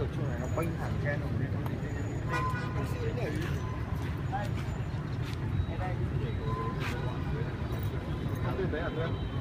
ở chỗ này nó quanh thẳng chen rồi nên không đấy à